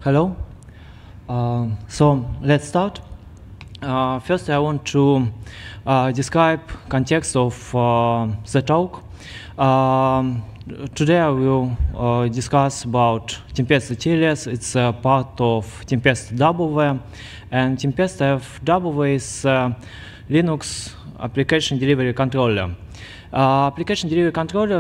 Hello. So let's start. First, I want to describe context of the talk. Today, I will discuss about Tempest TLS. It's a part of Tempest W, and Tempest W is Linux application delivery controller. Application delivery controller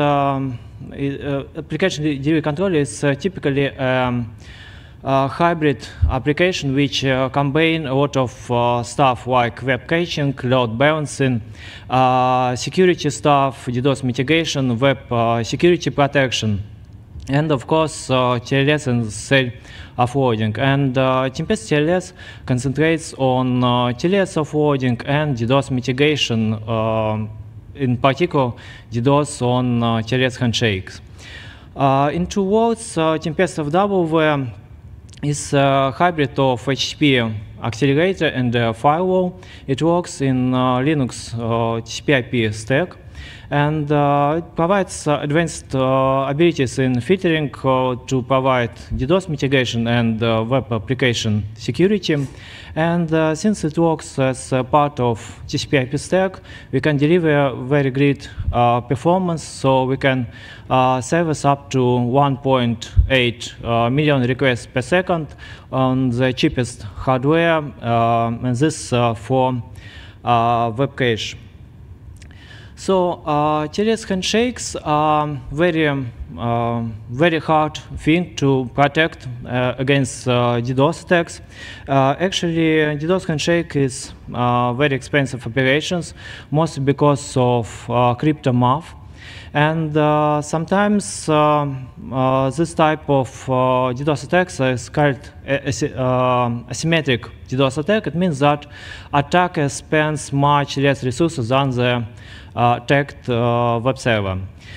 is typically a hybrid application which combine a lot of stuff like web caching, load balancing, security stuff, DDoS mitigation, web security protection, and of course TLS and cell offloading. And Tempest TLS concentrates on TLS offloading and DDoS mitigation, in particular DDoS on TLS handshakes. In two words, Tempest W is a hybrid of HTTP accelerator and firewall. It works in Linux TCP/IP stack, and it provides advanced abilities in filtering to provide DDoS mitigation and web application security. And since it works as a part of TCP/IP stack, we can deliver very great performance. So we can service up to 1.8 million requests per second on the cheapest hardware, and this for web cache. So TLS handshakes are very hard thing to protect against DDoS attacks. Actually, DDoS handshake is very expensive operations, mostly because of crypto math. And sometimes this type of DDoS attacks is called asymmetric DDoS attack. It means that attacker spends much less resources than the attacked web server.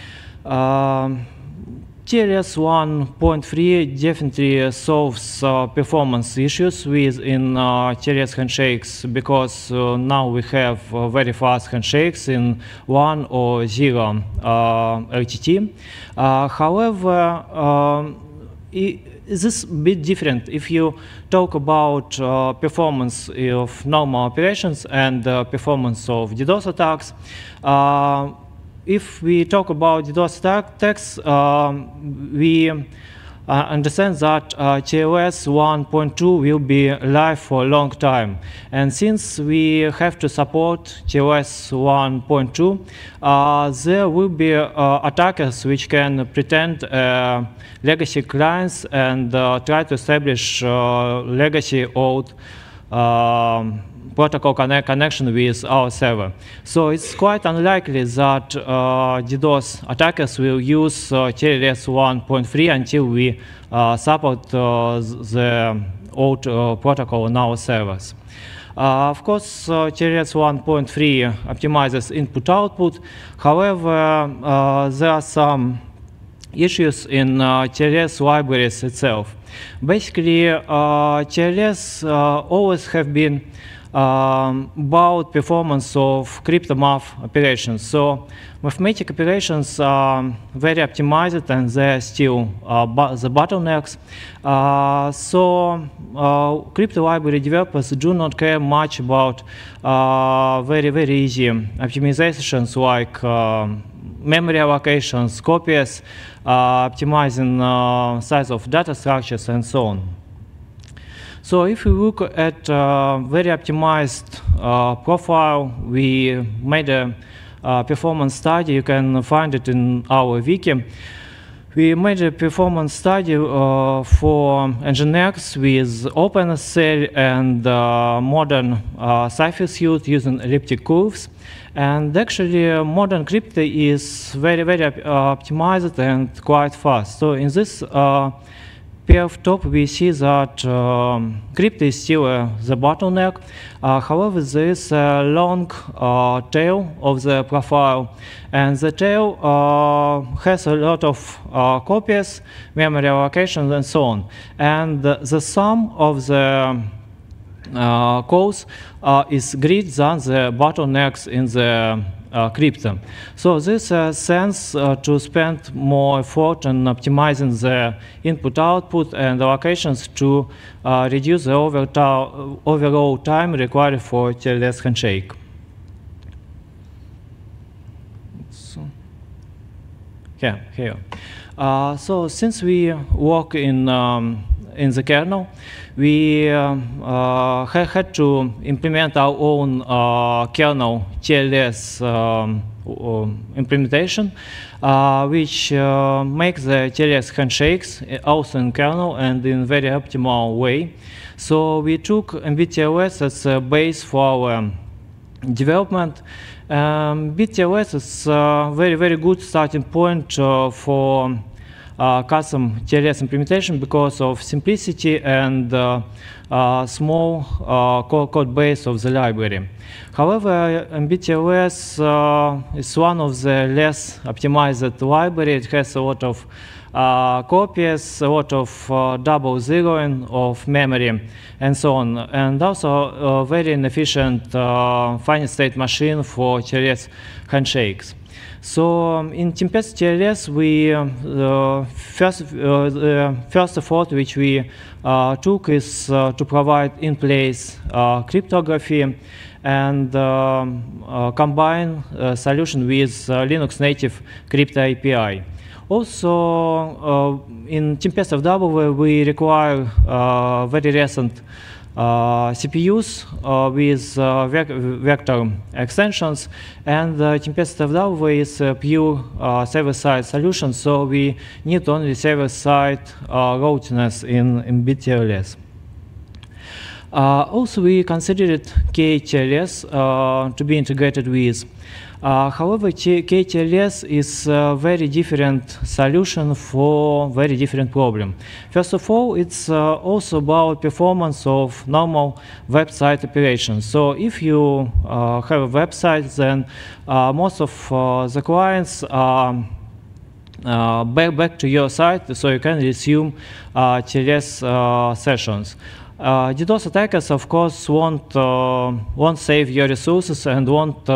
TLS 1.3 definitely solves performance issues within TLS handshakes, because now we have very fast handshakes in 1 or 0 LTT. However, this is a bit different if you talk about performance of normal operations and performance of DDoS attacks. If we talk about DDoS attacks, we understand that TLS 1.2 will be live for a long time. And since we have to support TLS 1.2, there will be attackers which can pretend legacy clients and try to establish legacy old protocol connection with our server. So it's quite unlikely that DDoS attackers will use TLS 1.3 until we support the old protocol on our servers. Of course, TLS 1.3 optimizes input-output. However, there are some issues in TLS libraries itself. Basically, TLS always have been about performance of crypto math operations. So mathematic operations are very optimized, and they're still the bottlenecks. So crypto library developers do not care much about very easy optimizations like memory allocations, copies, optimizing size of data structures, and so on. So if we look at very optimized profile, we made a performance study. You can find it in our wiki. We made a performance study for Nginx with OpenSSL and modern Cipher suite using elliptic curves. And actually, modern crypto is very optimized and quite fast. So in this PF top, we see that crypto is still the bottleneck. However, there is a long tail of the profile, and the tail has a lot of copies, memory allocations, and so on. And the sum of the calls is greater than the bottlenecks in the crypto. So this sense to spend more effort on optimizing the input-output and allocations to reduce the overall time required for TLS handshake. Here. So since we work in the kernel, we had to implement our own kernel TLS implementation, which makes the TLS handshakes also in kernel and in very optimal way. So we took MBTLS as a base for our development. BTLS is a very good starting point for custom TLS implementation because of simplicity and small code base of the library. However, BTLS is one of the less optimized libraries. It has a lot of copies, a lot of double zeroing of memory, and so on, and also a very inefficient finite state machine for TLS handshakes. So in Tempest TLS, we first effort which we took is to provide in-place cryptography and combine solution with Linux native crypto API. Also, in Tempest FW, we require very recent CPUs with vector extensions, and Tempest FW is a pure server-side solution, so we need only server-side routiness in BTLS. Also, we considered KTLS to be integrated with. However, KTLS is a very different solution for very different problem. First of all, it's also about performance of normal website operations. So if you have a website, then most of the clients are back to your site, so you can resume TLS sessions. DDoS attackers, of course, won't save your resources and won't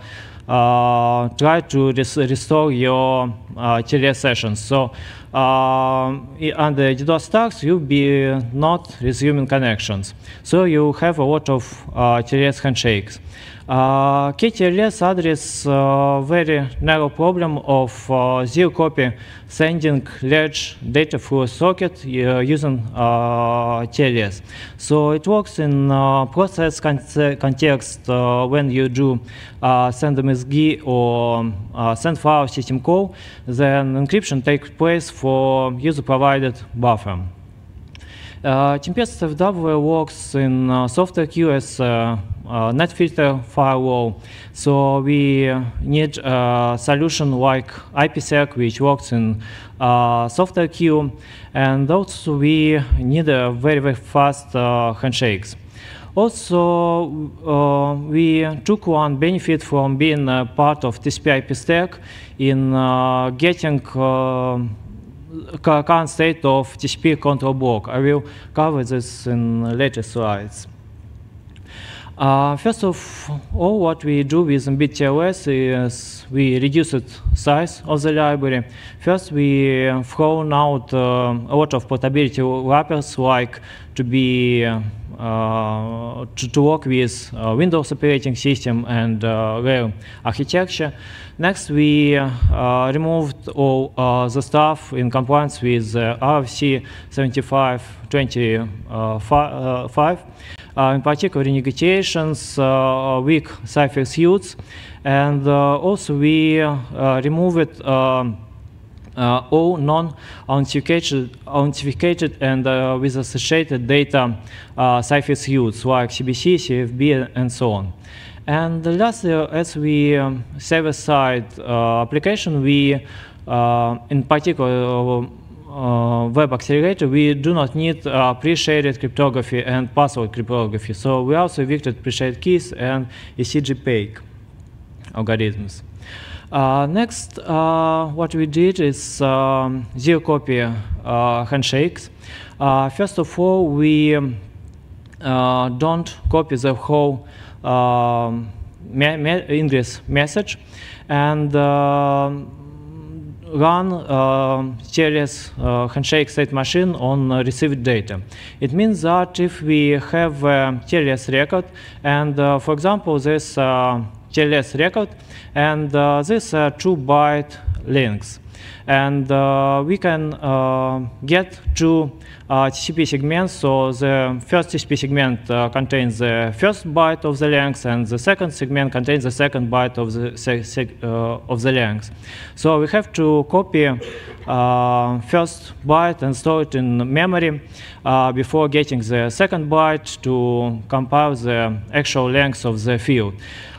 try to restore your TLS sessions. So under DDoS attacks, you'll be not resuming connections. So you have a lot of TLS handshakes. KTLS addresses very narrow problem of zero copy sending large data through a socket using TLS. So it works in process context when you do send MSG or send file system call, then encryption takes place for user-provided buffer. Tempest FW works in software queue as net filter firewall, so we need a solution like IPsec, which works in software queue, and also we need a very fast handshakes. Also, we took one benefit from being a part of TCP/IP stack in getting current state of TCP control block. I will cover this in later slides. First of all, what we do with MBTLS is we reduce the size of the library. First, we thrown out a lot of portability wrappers, like to work with Windows operating system and RHEL architecture. Next, we removed all the stuff in compliance with RFC 7525. In particular, negotiations, weak cipher suits, and also we removed all non-authenticated and with associated data cipher suits like CBC, CFB, and so on. And lastly, as we server-side application, we in particular web accelerator, we do not need pre-shaded cryptography and password cryptography. So we also evicted pre-shaded keys and ECG-PAKE algorithms. Next, what we did is zero copy handshakes. First of all, we don't copy the whole ingress message and run TLS handshake state machine on received data. It means that if we have a TLS record and, for example, this TLS record and this 2-byte links, and we can get two TCP segments. So the first TCP segment contains the first byte of the length, and the second segment contains the second byte of the length. So we have to copy first byte and store it in memory before getting the second byte to compile the actual length of the field.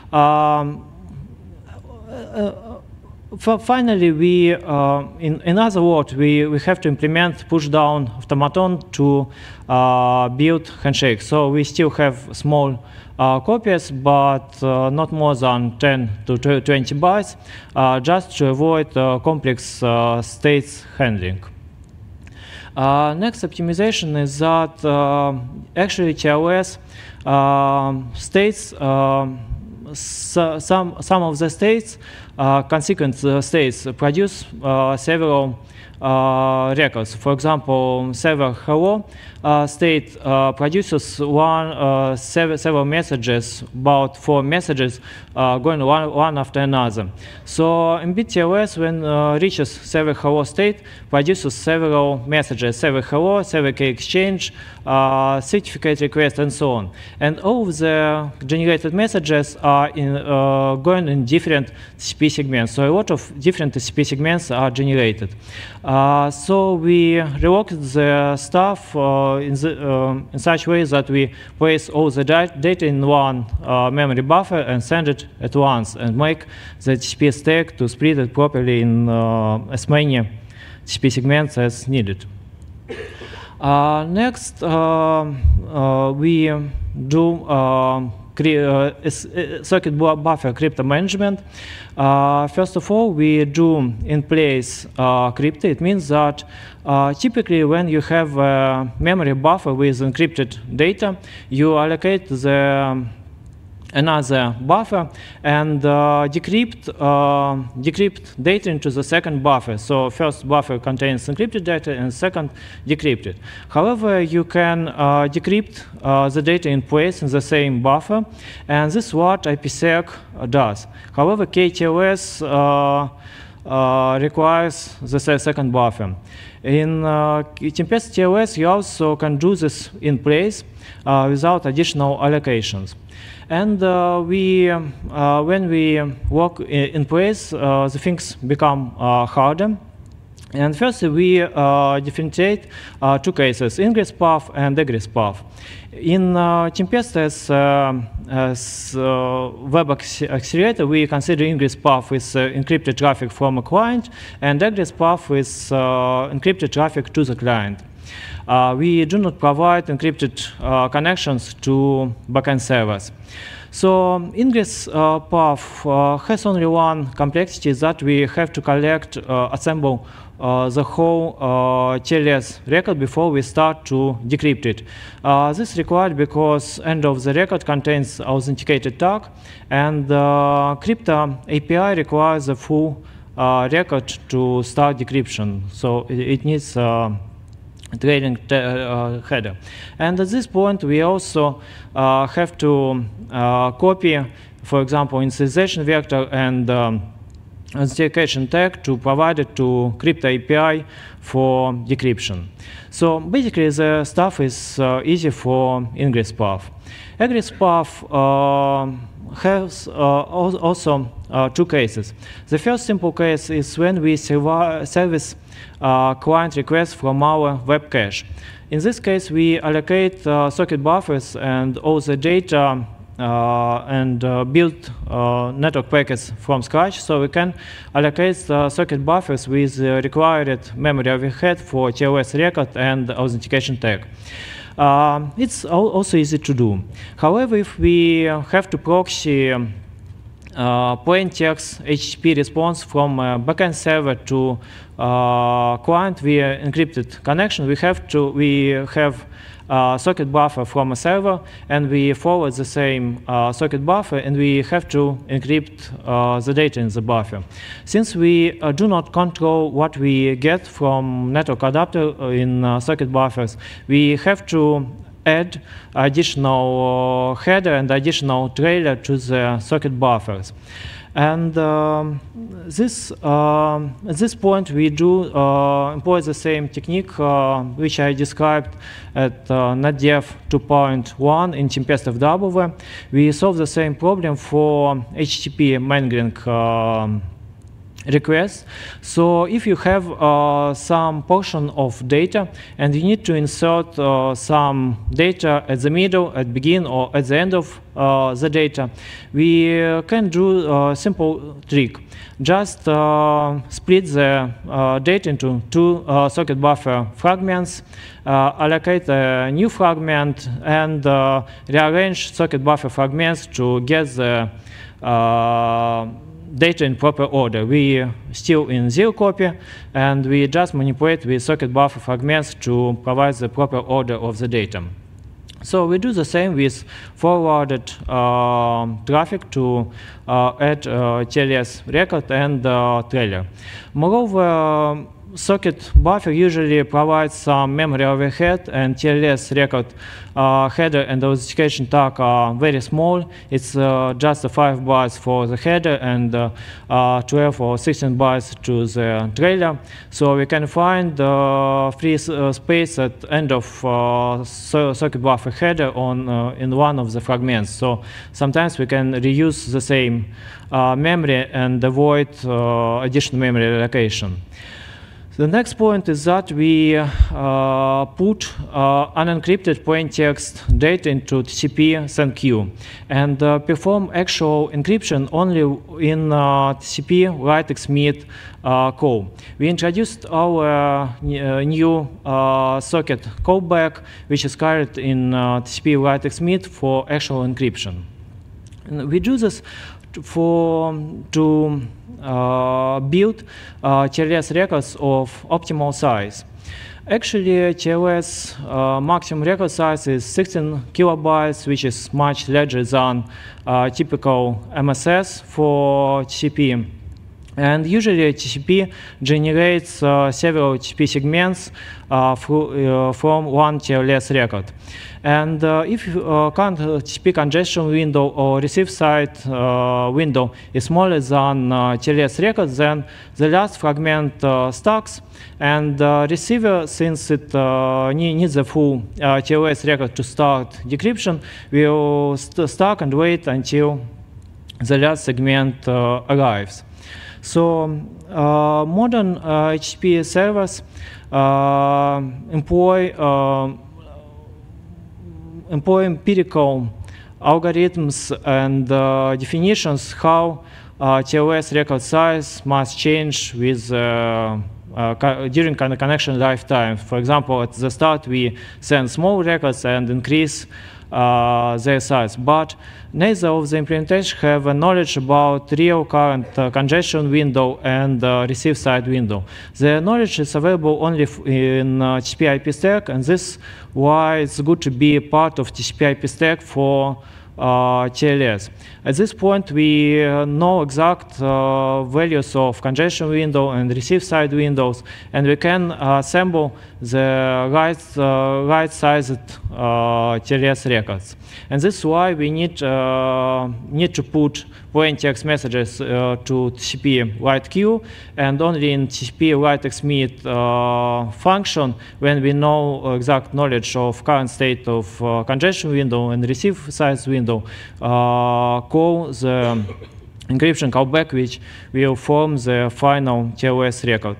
Finally, we, in other words, we have to implement push-down automaton to build handshake. So we still have small copies, but not more than 10 to 20 bytes, just to avoid complex states handling. Next optimization is that actually TLS states some of the states, consequent states, produce several records. For example, server hello state produces several messages, about 4 messages going one after another. So in BTLS, when reaches server hello state, produces several messages: server hello, server key exchange, certificate request, and so on. And all of the generated messages are going in different TCP segments. So a lot of different TCP segments are generated. So we relocated the stuff in such way that we place all the data in one memory buffer and send it at once, and make the TCP stack to split it properly in as many TCP segments as needed. Next, we do circuit buffer crypto management. First of all, we do in place crypto. It means that typically when you have a memory buffer with encrypted data, you allocate another buffer and decrypt data into the second buffer. So first buffer contains encrypted data and second decrypted. However, you can decrypt the data in place in the same buffer, and this is what IPsec does. However, KTLS requires the second buffer. In Tempest TLS, you also can do this in place without additional allocations. And when we work in place, the things become harder. And first, we differentiate two cases: ingress path and egress path. In Tempest as web accelerator, we consider ingress path with encrypted traffic from a client, and egress path with encrypted traffic to the client. We do not provide encrypted connections to backend servers. So ingress path has only one complexity, that we have to collect, assemble the whole TLS record before we start to decrypt it. This is required because end of the record contains authenticated tag, and crypto API requires a full record to start decryption. So it needs trailing header. And at this point, we also have to copy, for example, initialization vector and authentication tag to provide it to crypto API for decryption. So basically, the stuff is easy for ingress path. Egress path has also two cases. The first simple case is when we service client requests from our web cache. In this case, we allocate socket buffers and all the data and build network packets from scratch, so we can allocate socket buffers with required memory overhead for TLS record and authentication tag. It's also easy to do. However, if we have to proxy plain text HTTP response from backend server to client via encrypted connection. We have socket buffer from a server, and we forward the same socket buffer, and we have to encrypt the data in the buffer. Since we do not control what we get from network adapter in socket buffers, we have to add additional header and additional trailer to the socket buffers. And at this point, we do employ the same technique which I described at Netdev 2.1 in Tempest FW. We solve the same problem for HTTP mangling requests. So if you have some portion of data and you need to insert some data at the middle, at the beginning, or at the end of the data, we can do a simple trick. Just split the data into two socket buffer fragments, allocate a new fragment, and rearrange socket buffer fragments to get the data in proper order. We still in zero copy, and we just manipulate with socket buffer fragments to provide the proper order of the data. So we do the same with forwarded traffic to add TLS record and trailer. Moreover, socket buffer usually provides some memory overhead, and TLS record header and authentication tag are very small. It's just 5 bytes for the header and 12 or 16 bytes to the trailer. So we can find free space at end of socket buffer header in one of the fragments. So sometimes we can reuse the same memory and avoid additional memory allocation. The next point is that we put unencrypted plain text data into TCP send queue and perform actual encryption only in TCP write-exmit call. We introduced our new socket callback, which is carried in TCP write-exmit for actual encryption. And we do this to build TLS records of optimal size. Actually, TLS maximum record size is 16 kilobytes, which is much larger than typical MSS for TCP. And usually, TCP generates several TCP segments from one TLS record. And if current TCP congestion window or receive side window is smaller than TLS record, then the last fragment stacks, and receiver, since it needs a full TLS record to start decryption, will stack and wait until the last segment arrives. So modern HTTP servers employ empirical algorithms and definitions how TLS record size must change with during connection lifetime. For example, at the start we send small records and increase their size, but neither of the implementations have a knowledge about real current congestion window and receive side window. The knowledge is available only in TCP IP stack, and this is why it's good to be part of TCP IP stack for TLS. At this point, we know exact values of congestion window and receive side windows, and we can assemble the right-sized TLS records. And this is why we need to put plain text messages to TCP write queue, and only in TCP write-exmit function, when we know exact knowledge of current state of congestion window and receive size window, call the encryption callback, which will form the final TLS record.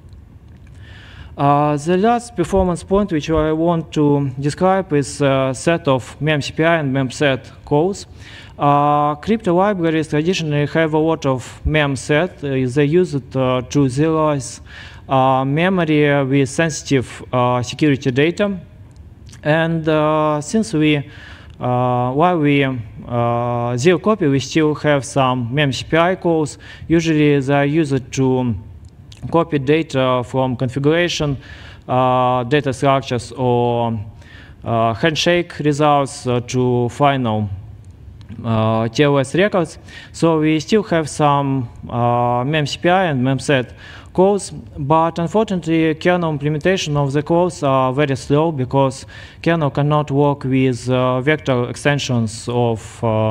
The last performance point which I want to describe is a set of memcpy and memset calls. Crypto libraries traditionally have a lot of memset. They use it to serialize memory with sensitive security data. And since we while we zero copy, we still have some memcpy calls. Usually they are used to copy data from configuration, data structures, or handshake results to final TLS records. So we still have some memcpy and memset calls, but unfortunately kernel implementation of the calls are very slow because kernel cannot work with vector extensions of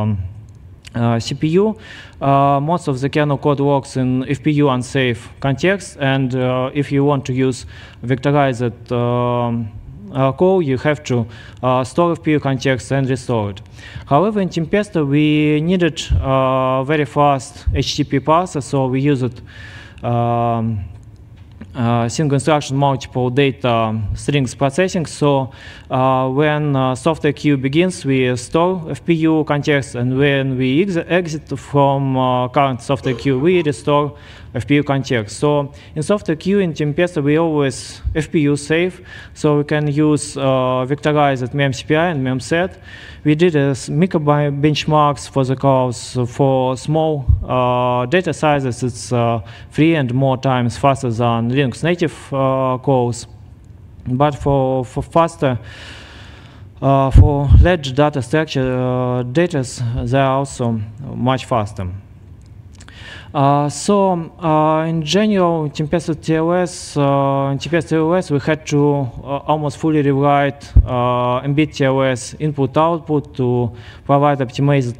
CPU. Most of the kernel code works in FPU unsafe context, and if you want to use vectorized call, you have to store FPU context and restore it. However, in Tempesta we needed very fast HTTP parser, so we used single instruction multiple data strings processing. So when software queue begins, we store FPU context, and when we exit from current software queue, we restore FPU context. So in software queue in Tempesta, we always FPU safe, so we can use vectorized memcpy and memset. We did micro benchmarks for the calls. For small data sizes, it's 3 and more times faster than Linux native calls. But for faster, for large data structure data, they are also much faster. In general, Tempesta TLS, we had to almost fully rewrite embed TLS input-output to provide optimized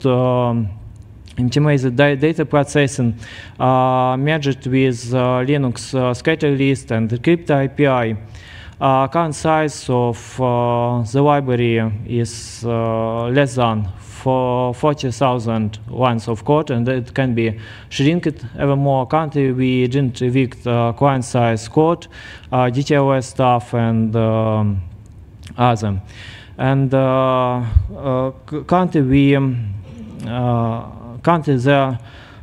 data processing, merged with Linux scatter list and decrypt API. Current size of the library is less than 40,000 lines of code, and it can be shrinked even more. Currently, we didn't evict client size code, DTLS stuff, and other. And currently, we there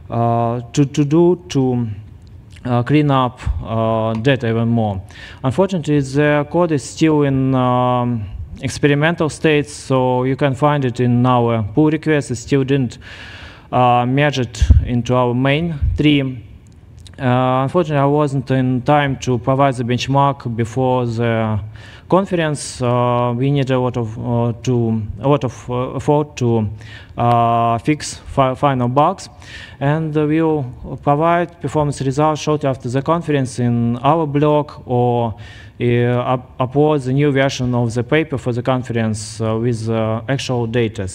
to clean up data even more. Unfortunately, the code is still in experimental states, so you can find it in our pull request. It still didn't merge it into our main tree. Unfortunately, I wasn't in time to provide the benchmark before the conference. We need a lot of effort to fix final bugs, and we'll provide performance results shortly after the conference in our blog, or upload the new version of the paper for the conference with actual data.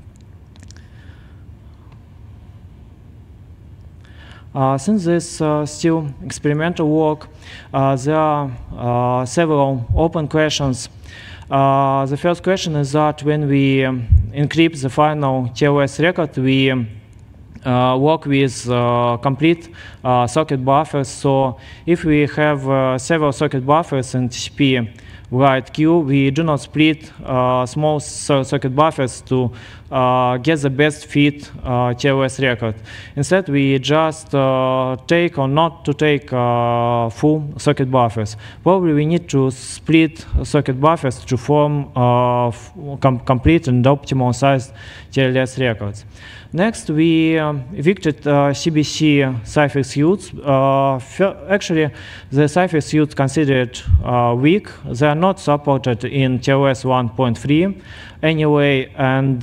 Since this still experimental work, there are several open questions. The first question is that when we encrypt the final TLS record, we work with complete socket buffers. So if we have several socket buffers in TCP write queue, we do not split small socket buffers to get the best fit TLS record. Instead, we just take or not to take full socket buffers. Probably we need to split socket buffers to form complete and optimal sized TLS records. Next, we evicted CBC cipher suits. Actually, the cipher suits considered weak. They are not supported in TLS 1.3 anyway, and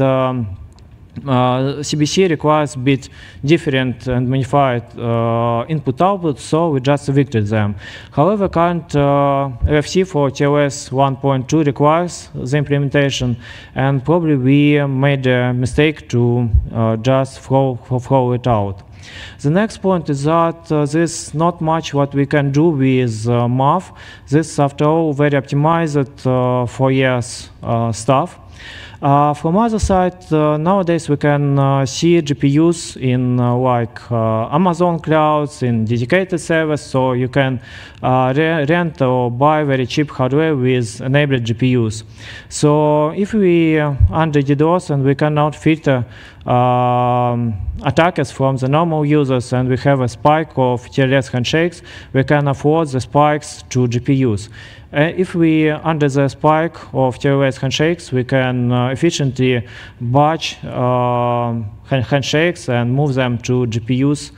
CBC requires a bit different and modified input-output, so we just evicted them. However, current RFC for TLS 1.2 requires the implementation, and probably we made a mistake to just throw it out. The next point is that there's not much what we can do with MAF. This is, after all, very optimized for years stuff. From other side, nowadays we can see GPUs in like Amazon clouds, in dedicated servers, so you can rent or buy very cheap hardware with enabled GPUs. So if we under DDoS and we cannot filter attackers from the normal users and we have a spike of TLS handshakes, we can afford the spikes to GPUs. If we under the spike of TLS handshakes, we can efficiently batch handshakes and move them to GPUs.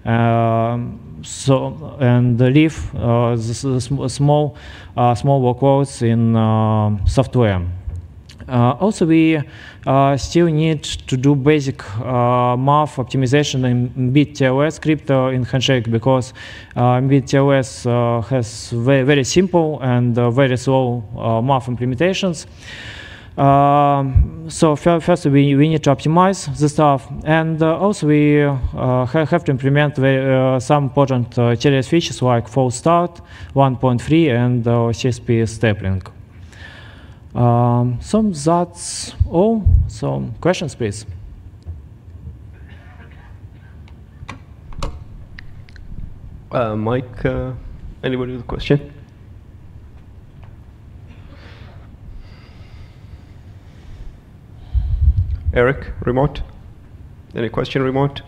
And leave the small workloads in software. Also, we still need to do basic math optimization in bit TLS crypto in handshake because bit TLS has very simple and very slow math implementations. So first we need to optimize the stuff, and also we have to implement some important TLS features like false start 1.3 and CSP stapling. So that's all. So questions, please. Mike, anybody with a question? Eric, remote? Any question, remote?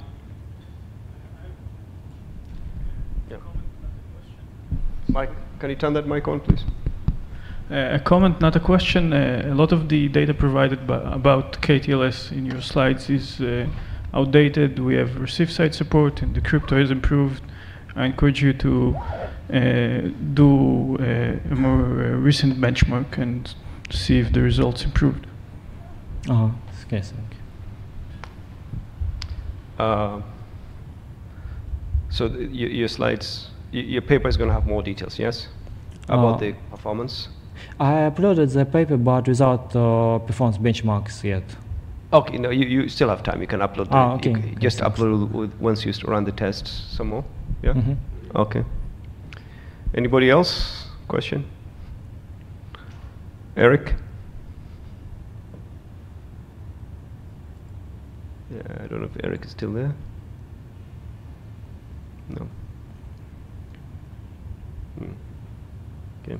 Yeah. Mike, can you turn that mic on, please? A comment, not a question. A lot of the data provided about KTLS in your slides is outdated. We have received side support and the crypto is improved. I encourage you to do a more recent benchmark and see if the results improved. Okay, thank you. So your slides, your paper is going to have more details, yes? About the performance? I uploaded the paper, but without performance benchmarks yet. Okay, no, you still have time. You can upload. Okay. Just upload once you run the tests some more. Yeah. Mm-hmm. Okay. Anybody else? Question? Eric? Yeah, I don't know if Eric is still there. No. Okay.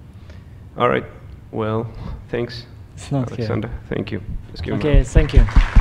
All right. Well, thanks, It's not Alexander. here. Thank you. Okay, thank you.